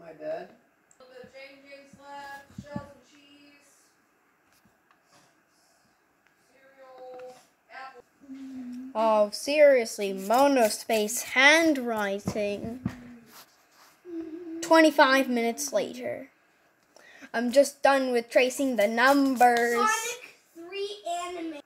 my bed. A little bit of J&J's left, shells and cheese, cereal, apple. Oh, seriously, Monospace handwriting. 25 minutes later. I'm just done with tracing the numbers. Sonic 3 anime.